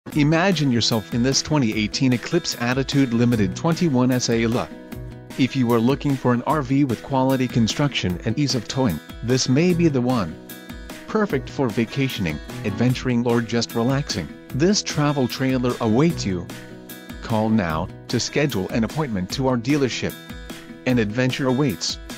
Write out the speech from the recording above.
Imagine yourself in this 2018 Eclipse Attitude Limited 21SA-LE. If you are looking for an RV with quality construction and ease of towing, this may be the one. Perfect for vacationing, adventuring or just relaxing, this travel trailer awaits you. Call now to schedule an appointment to our dealership. An adventure awaits.